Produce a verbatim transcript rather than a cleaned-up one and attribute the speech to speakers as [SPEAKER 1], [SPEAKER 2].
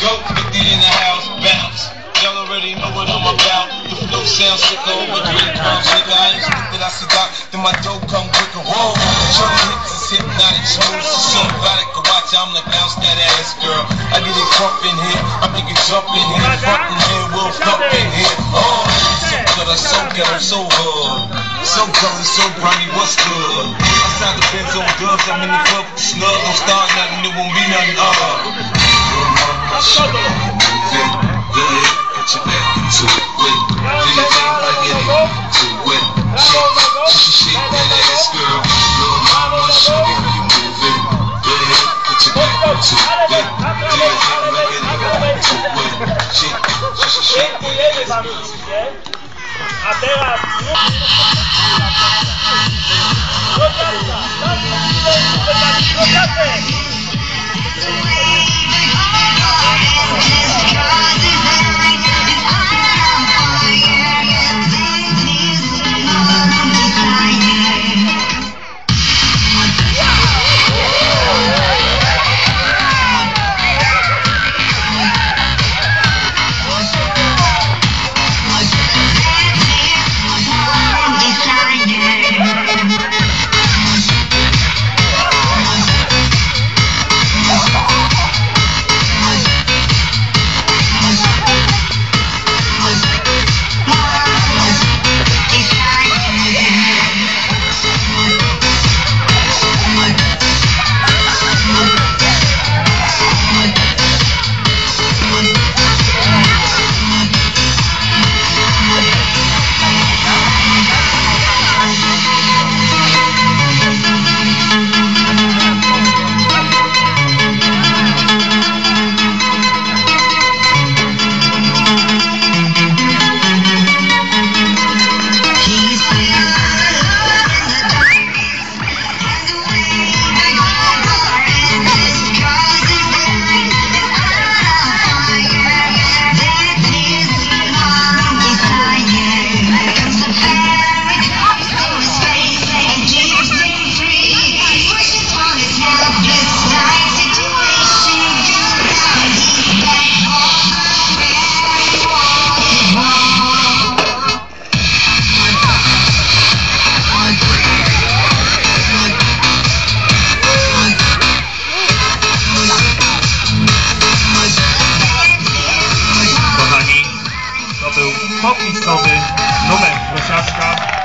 [SPEAKER 1] go, fifty in the house, bounce. Y'all already know what I'm about. The flow sounds sicker over three pounds, nigga. I ain't stupid, I see that. Then my dough come quicker. Whoa, shorty hips is hypnotic, smooth, so exotic to watch. I'm like bounce that ass, girl. I get it crump in here, I make it jump in here, front in here, we'll pump in here. Oh, so good, I'm so ghetto, so hood, so gully, so grimy. What's good? Outside the Benz on dubs, I'm in the club, snug, don't start nothing, it won't be nothing. Uh, Put your back to it, do your thing like it to it. Shake, shake, shake that ass, girl. Little mama, show me how you move it. Go ahead, put your back to it, do your thing like it to it. Shake, shake, shake that ass, girl.
[SPEAKER 2] A teraz popisowy numer Grosiaczka.